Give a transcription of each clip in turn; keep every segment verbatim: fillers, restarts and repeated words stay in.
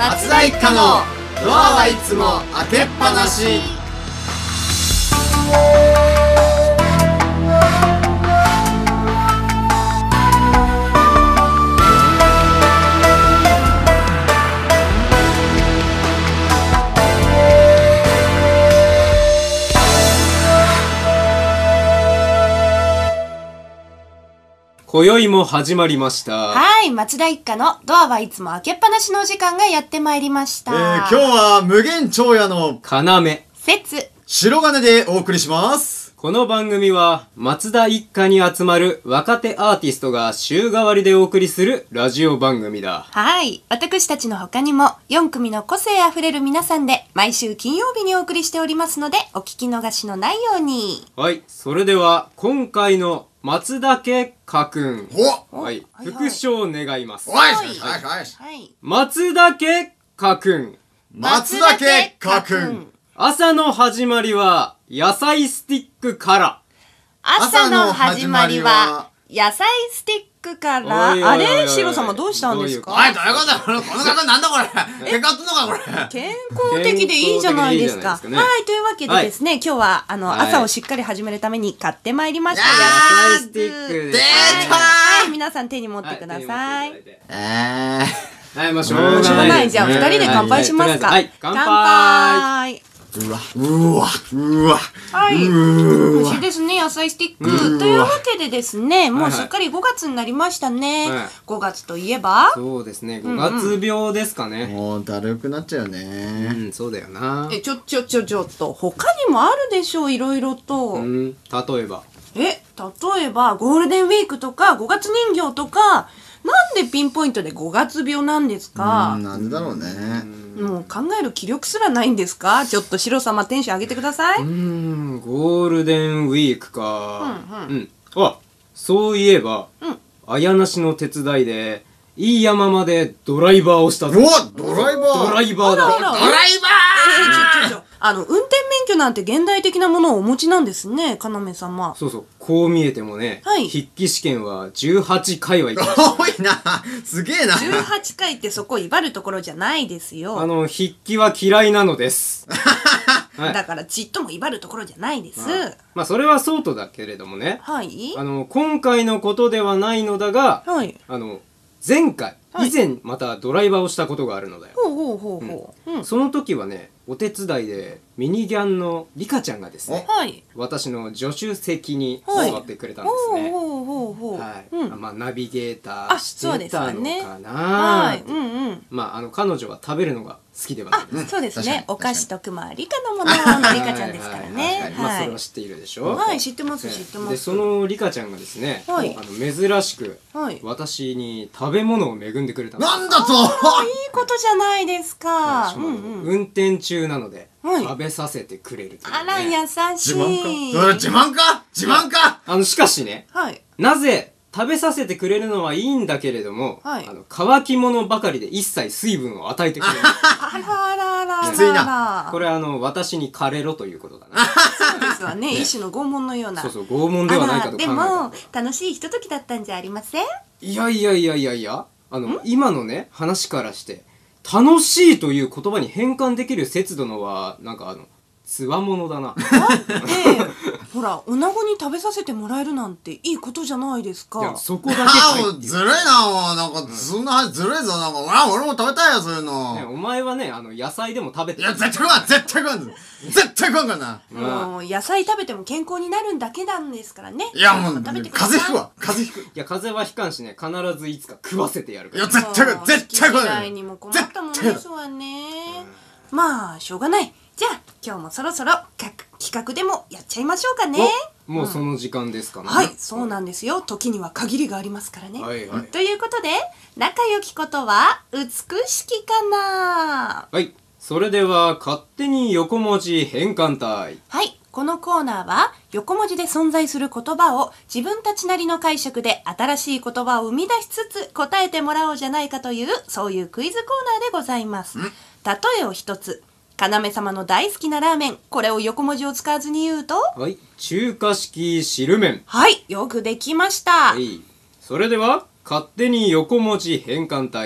松田一家のドアはいつも開けっぱなし。 今宵も始まりました。 はい、松田一家のドアはいつも開けっぱなしのお時間がやってまいりました。 えー、今日は無限長屋の要節白金でお送りします。 この番組は松田一家に集まる若手アーティストが週替わりでお送りするラジオ番組だ。 はい、私たちの他にもよん組の個性あふれる皆さんで毎週金曜日にお送りしておりますので、お聞き逃しのないように。 はい、それでは今回の松田家家君、 おはい、復唱願います。 おいはいはい。 松田家家君、 松田家家君。 朝の始まりは野菜スティックから。 朝の始まりは野菜スティックから。 おいおいおいおいあれ、シロ様どうしたんですか？ おい、どういうことだこのこの格好なんだこれ。結果あったのかこれ。 健康的でいいじゃないですか。 健康的でいいじゃないですかね。 はい、というわけでですね、今日はあの、 はい朝をしっかり始めるために買ってまいりました。 野菜スティック出です。 たはい、皆さん手に持ってください。 はい、 えー。 はい、まあしょうしょうがなしょうがないい。 ですね。 じゃあ二人で乾杯しますか。 はい、乾杯。 杯。 うわ、うわ、うわ。 はい。 うわ美味しいですね、野菜スティック。というわけでですね、もうすっかりごがつになりましたね。 はいごがつといえば、 そうですね、ごがつ病ですかね。 もうだるくなっちゃうようね。 ん、そうだよな。 え、ちょちょちょちょっと、他にもあるでしょう、いろいろと。 うん、例えば。 え、例えばゴールデンウィークとかごがつ人形とか、なんでピンポイントでごがつ病なんですか？ うん、なんでだろうね。 もう考える気力すらないんですか？ちょっとシロ様テンション上げてください。 うーん、ゴールデンウィークか。 うんうん。あ、そういえば、 うん綾なしの手伝いで、いい山までドライバーをしたぞ。 うわ、ドライバー。 ドライバーだ。 あらあらドライバえー、ちょちょちょあの運転免許なんて現代的なものをお持ちなんですね、要様。 そうそう、こう見えてもね、 はい筆記試験はじゅうはちかいは行きましー。多いな。すげえな。 じゅうはちかいってそこ威張るところじゃないですよ。 た。あの、筆記は嫌いなのです。はいだからちっとも威張るところじゃないです。 はいまあ、それはそうとだけれどもね、 はいあの、今回のことではないのだが、 はい。 あの、前回、 はい以前またドライバーをしたことがあるのだよ。 ほうほうほうほう。うん。 その時はね、お手伝いでミニギャンのリカちゃんがですね、 はい。 私の助手席にはい座ってくれたんですね。 ほうほうほうほう。 はい、 うん。 まあナビゲーターあそうですしてたわねのかな、 はい。うんうん。 まああの彼女は食べるのが好きではないあです。、 そうです確かにね。お菓子とくまはリカのもののリカちゃんですからはいはいはいねはい。まあそはいれは。知っているでしょ。 はい、知ってます、 ね知ってます。 でそのリカちゃんがですね、 はいあの珍しくはい。 私に食べ物を恵んでくれたんです。 なんだと。 いいことじゃないですか。 しかもうんうん。 運転中なので、 はい食べさせてくれるという、ね、 あら、優し自慢い。 か。それ自慢か。自慢か。 あのしかしね、 はい。 なぜ食べさせてくれるのはいいんだけれども、 はいあの乾き物ばかりで一切水分を与えてくれないあらあらあらあら。 きついなこれはあの私に枯れろということだなそうですわね。一種の拷問のような。 そうそう拷問ではないかと考えたあらでも、楽しいひとときだったんじゃありません？ いやいやいやいやいやあの今のね話からして楽しいという言葉に変換できる節度のはなんかあのつわものだなええ。ほら、女子に食べさせてもらえるなんていいことじゃないですいやか。 そこだけああ、 かいっていうもうずるいな、もう。なんか、そんな話ずるいぞ。なんか、あ、俺も食べたいよ、そういうの。 ねお前はねあの野菜でも食べていや、絶対食わん絶対食わん絶対食わんからな。 もう、野菜食べても健康になるんだけなんですからね。 いや、もう、 食べてください風邪ひくわ。風邪ひく。 いや風邪はひかんしね必ずいつか食わせてやるからいや、絶対食わん絶対食わん嫌いにも困ったもんですわね。まあ、しょうがない。じゃあ、今日もそろそろか企画でもやっちゃいましょうかね。 おもうその時間ですかね、 はい、そうなんですよ。時には限りがありますからね。 はいはいということで、仲良きことは美しきかな。 はいそれでは勝手に横文字変換体。 はい、このコーナーは横文字で存在する言葉を自分たちなりの解釈で新しい言葉を生み出しつつ答えてもらおうじゃないかというそういうクイズコーナーでございます。例えを一つ。要様の大好きなラーメン、これを横文字を使わずに言うと、 はい中華式汁麺。 はい、よくできました。 はいそれでは勝手に横文字変換体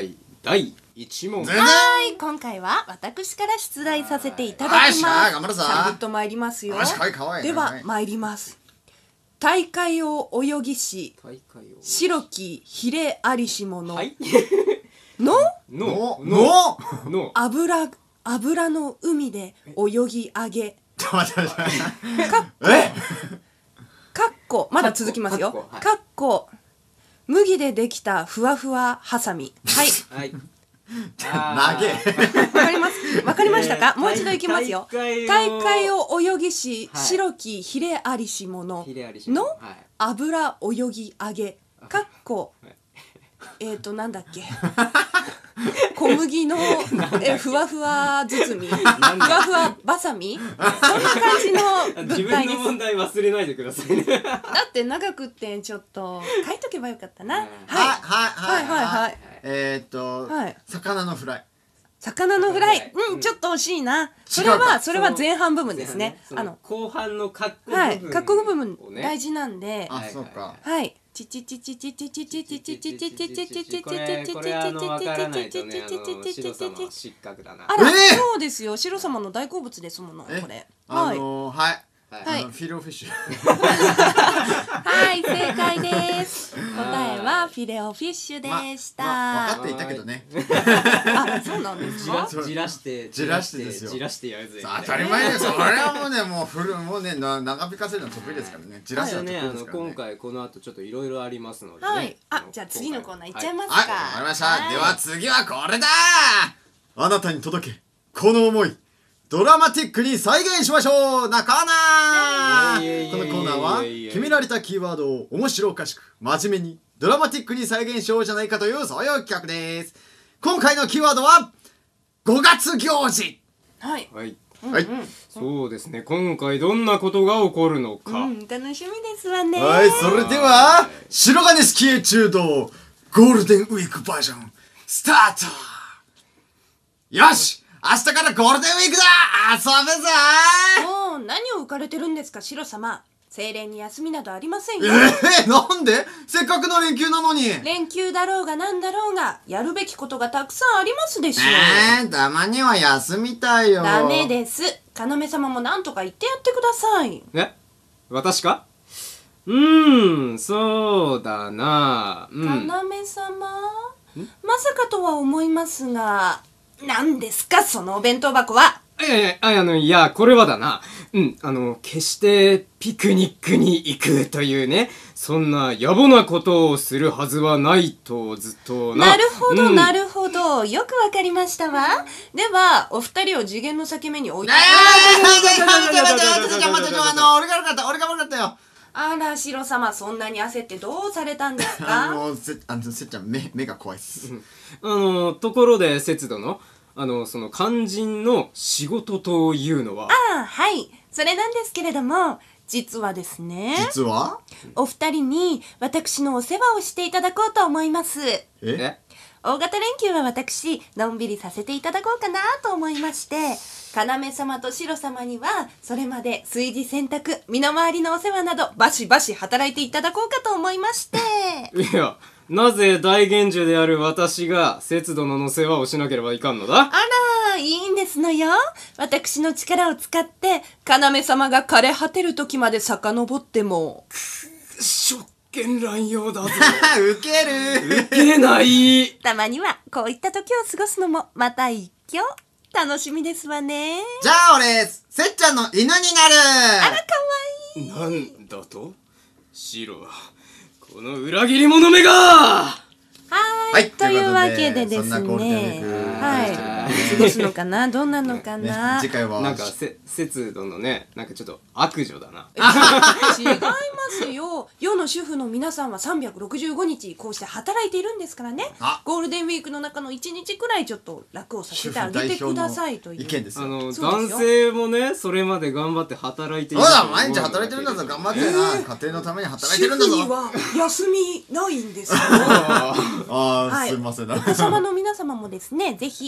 だいいち問。 全然はい今回は私から出題させていただきます。 はい頑張るぞサクッと参りますよ。 よしかわいいかわいいでは参ります。大海を泳ぎし大会を白きひれありし者はいののののの油油の海で泳ぎ上げちょっと待って待って待ってかっえかっこまだ続きますよかっこはいかっこ麦でできたふわふわハサミはいはい投げわかりますわかりましたか、 えーもう一度いきますよ。 大大海を海を泳ぎし、 はい白きひれありし者ひれありし者のはい油泳ぎ上げかっこはいえっとなんだっけ小麦のえふわふわ包みふなんだわふわばさみそんな感じの自物体です。 分の問題忘れないでくださいねだって長くってちょっと書いとけばよかったな。 うんはいはいはいはいはいえーっとはい魚のフライ魚のフライ、 うんうん、ちょっと惜しいな。それ違うかはそれは前半部分ですね。 そのあの後半のカッコ部分はい、括弧部分をね大事なんで、 あそうかはい。チチチチチチチチチチチチチチチチチチチこれこれあの分からないとねあの白様は失格だなあら、 えーそうですよ。白様の大好物ですもの、 えこれ。 あはい。 のーはいはいあのフィレオフィッシュはい、正解です。答えはフィレオフィッシュでした。 まあ分かっていたけどねあ、そうなんですじらか。 じらしてじらしてですよじらしてやるぜ当たり前ですそれはもうねもうフルもうねな長引かせるの得意ですからねじらすの得意ねあのですからね今回この後ちょっといろいろありますのでねはい。あ、じゃあ次のコーナー行っちゃいますか。 はいわかりましたはいでは次はこれだあなたに届けこの思いドラマティックに再現しましょうなコーナーこのコーナーは決められたキーワードを面白おかしく真面目にドラマティックに再現しようじゃないかというそういう企画です今回のキーワードはごがつ行事はい。 はいはいそうですね今回どんなことが起こるのかうん、楽しみですわね。 はいそれでは白金スキー中道ゴールデンウィークバージョンスタートよし明日からゴールデンウィークだ遊べぞもう何を浮かれてるんですか、白様。精霊に休みなどありませんえよ。 ー、なんでせっかくの連休なのに連休だろうがなんだろうがやるべきことがたくさんありますでしょう。 えー、たまには休みたいよダメです。要様もなんとか言ってやってください。 え私かうーんそうだなうん要様、まさかとは思いますが、何ですかそのお弁当箱は。 いやいやああのいやこれはだなうんあの決してピクニックに行くというねそんな野暮なことをするはずはないとずっとななるほど、 うんなるほど。よくわかりましたわ。では、お二人を次元の裂け目に置いて。 えー、待って待って待って待って待って待ってあの俺が悪かった俺が悪かったよあら、白様、そんなに焦ってどうされたんですあか。 のせあのせっちゃん目目が怖いっすあのところで節度のあのその肝心の仕事というのはああ、はい。それなんですけれども、実はですね、 実はお二人に私のお世話をしていただこうと思います。 ええ大型連休は私、のんびりさせていただこうかなと思いまして、要様と白様には、それまで炊事洗濯、身の回りのお世話など、バシバシ働いていただこうかと思いまして。 いやなぜ大賢者である私が節度のの世話をしなければいかんのだあら、いいんですのよ。私の力を使って、要様が枯れ果てる時まで遡っても。 職権乱用だぞウケる受けないたまには、こういった時を過ごすのも、また一興。楽しみですわね。 じゃあ俺せっちゃんの犬になるあら、かわいい。 なんだとシロこの裏切り者めがはーい、 はいというわけでですそんなゴールデンウィねークはい過ごすのかなどうなのかねな、 次回はなんかせ節度のねなんかちょっと悪女だな違いますよ世の主婦の皆さんはさんびゃくろくじゅうごにちこうして働いているんですからねあゴールデンウィークの中のいちにちくらいちょっと楽をさせてあげてくださいという意見ですよあのそうですよ男性もねそれままで頑張って働いていそうだると思毎日働いてるんだぞ頑張ってな、家庭のために働いてるんだぞ主婦には休みないんですよああー、 はいすいませんお子様の皆様もですねぜひお母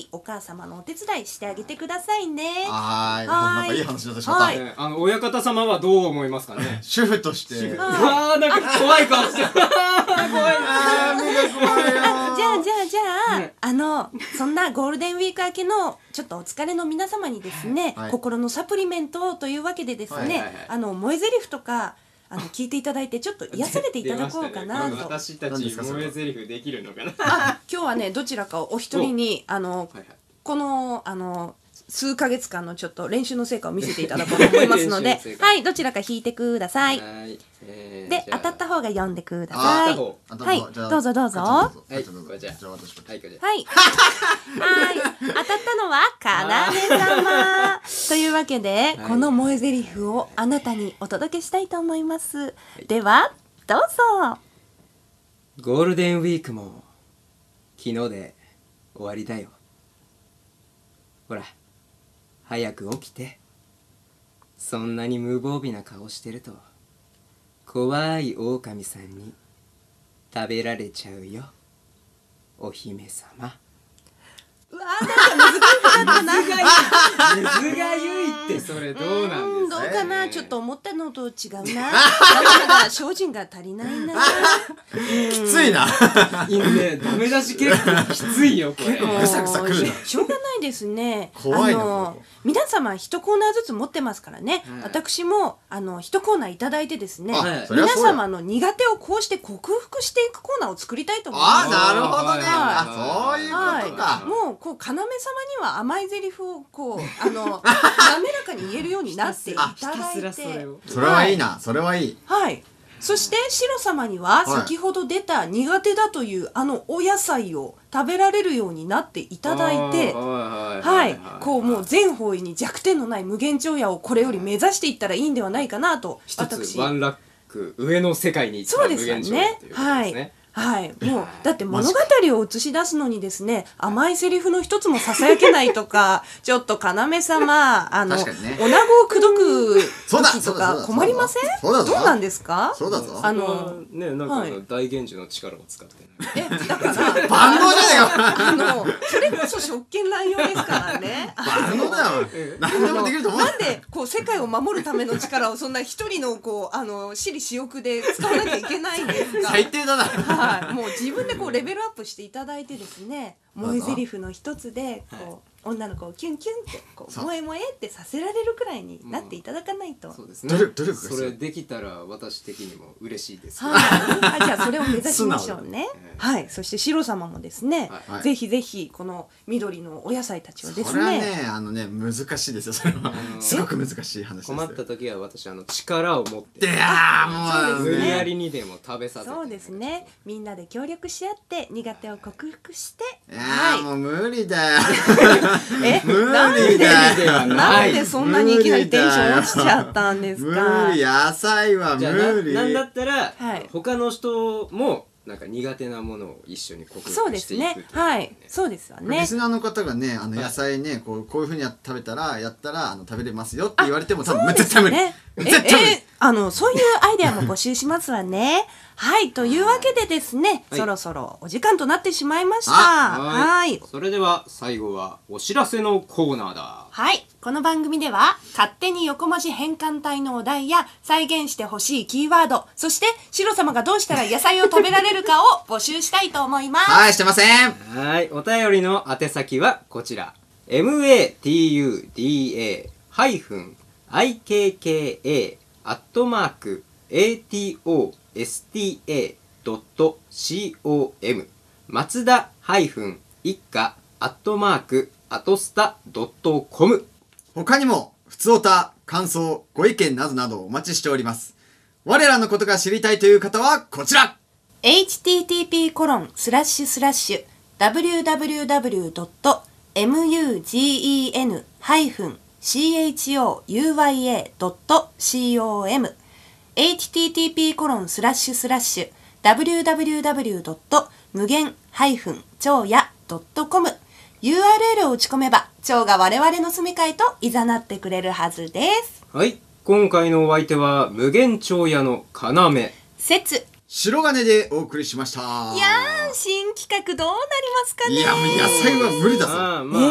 様のお手伝いしてあげてくださいね。 はーい。 はーいなんかいい話になってしまった。 はいねあの親方様はどう思いますかね。 主婦として。 ああなんか怖い顔してる。怖い。 あー目が怖いよ。 じゃあじゃあじゃあ、 ねあのそんなゴールデンウィーク明けのちょっとお疲れの皆様にですね、 はい心のサプリメントというわけでですね、 はいはいはいあの萌え台詞とかあの聞いていただいてちょっと癒されていただこうかなと。 出ましたね私たち何ですかそれは萌え台詞できるのかな。 あ今日はねどちらかをお一人にあのはいはいこのあの数ヶ月間のちょっと練習の成果を見せていただこうと思いますので練習の成果はいどちらか弾いてください。 はいえーでじゃあ当たった方が読んでくだあさい。 当あとはいじゃあどうぞどうぞかっちゃんはいどうぞこれじゃあじゃあ私こっちはいこれではい。はい。当たったのはかなめ様。というわけで、 はいこの萌え台詞をあなたにお届けしたいと思います。では、どうぞ。 ゴールデンウィークも昨日で終わりだよ。ほら早く起きて。そんなに無防備な顔してると怖い狼さんに食べられちゃうよお姫様。 うわー、なんか難しかったな。 水がゆいってそれどうなんですか。 どうかな、ちょっと思ったのと違うな。まだまだ精進が足りないな。 きついな。 いいね、ダメ出し結構きついよこれ。 ぐさぐさくるなもうしょうがないですね。 怖いなあのここ皆様一コーナーずつ持ってますからね。 はい私もあの一コーナーいただいてですね。 あはい皆そりゃそうや様の苦手をこうして克服していくコーナーを作りたいと思います。 あーなるほどね。 はあそういうことか。 もうこう要様には甘い台詞をこうあの滑らかに言えるようになっていただいひたすらて、 それをそれはいいな。それはいい。 はい。そしてシロ様にははい先ほど出た苦手だというあのお野菜を食べられるようになっていただいて、 ははい、こうもう全方位に弱点のない無限長野をこれより目指していったらいいんではないかなと一つ私ワンランク上の世界に行ったそうですよ無限長ねということはいですね。 はい、もうだって物語を映し出すのにですね甘いセリフの一つもささやけないとかちょっと要様あの確かにねおなごを口説くそうだ時とそうだそうだか困りません？ そうだぞどうなんですか？ そうだぞあのねなんかあはいの大源氏の力を使ってね。 えだから万能じゃねえか。 あのそれこそ職権乱用ですからね。 万能だよ。何でもできると思う。 なんでこう世界を守るための力をそんな一人のこうあの私利私欲で使わなきゃいけないんですか？ 最低だな。 はい、もう自分でこうレベルアップしていただいてですね萌え台詞の一つでこう、女の子をキュンキュンってこうそう萌え萌えってさせられるくらいになっていただかないと、 そうですね。 努力努力が必要それできたら私的にも嬉しいです。 はい、あじゃあそれを目指しましょうね素直。 はい、そしてシロ様もですね、 はいぜひぜひこの緑のお野菜たちをですそれはねねあのね難しいですよそれはうんすごく難しい話ですよ。 困った時は私あの力を持っていやーもうそうですね無理やりにでも食べさせて。 そうですね。みんなで協力し合って苦手を克服して、 いやーもう無理だよ。 え、 無なんで理だではよ。 なんでそんなにいきなりテンション落ちちゃったんですか？ 無理野菜は無じゃあな理。 なんだったら、 はい他の人もなんか苦手なものを一緒に克そう服していくですねっていう。 はい、そうですよねリ。スナーの方がねあのはい野菜ねこうこういうふうにや食べたらやったらあの食べれますよって言われても多分絶対無理。 ね、え、 絶対無理。 え、あのそういうアイデアも募集しますわね。はい、というわけでですね、 はいそろそろお時間となってしまいました。 あはい。 それでは最後はお知らせのコーナーだ。 はい。この番組では、勝手に横文字変換体のお題や、再現してほしいキーワード、そして、シロ様がどうしたら野菜を食べられるかを募集したいと思います。 はいしてません。 はい、お便りの宛先はこちら。エムエーティーユーディーエー ハイフン アイケーケーエー アットマーク エーティーオーエスティーエードットコム 松田ハイフン一家アットマークアトスタドットコム。 他にもふつおた感想ご意見などなどお待ちしております。我らのことが知りたいという方はこちら。 エイチティーティーピーコロンスラッシュスラッシュダブリューダブリューダブリュードットエムユージーイーエヌハイフンシーエイチオーユーワイエードットコム エイチティーティーピーコロンスラッシュスラッシュダブリューダブリューダブリュードット無限ハイフン蝶やドットコム ユーアールエル を打ち込めば蝶が我々の住みかへといざなってくれるはずです。 はい、今回のお相手は無限長屋の要。 説白金でお送りしました。 いやー新企画どうなりますかね。 いやもう野菜は無理だぞ。 ああまあ、 えーあの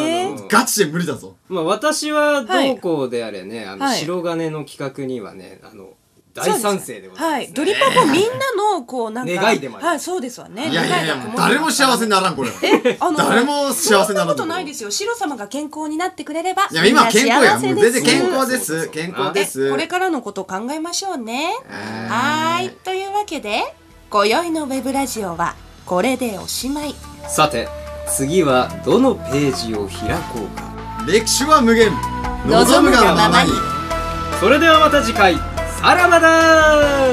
のガチで無理だぞ。 まあ私はどうこうであれね、あのはい白金の企画にはね、あの大賛成でございます、ね。 はい、ドリパもみんなのこうなんか願いでもあるはい、そうですわね。 いやいやいや、 願がもう誰も幸せにならんこれ。 え、あの誰も幸せにならんそんなことないですよ。シロ様が健康になってくれれば。 いや今健康や、 みんな幸せですもう全然健康でそうそうそうす、健康でえす。 これからのことを考えましょうね。 えーはーい、というわけで今宵のウェブラジオはこれでおしまい。 さて次はどのページを開こうか。 歴史は無限、 望むがままに。 それではまた次回、さらばだー。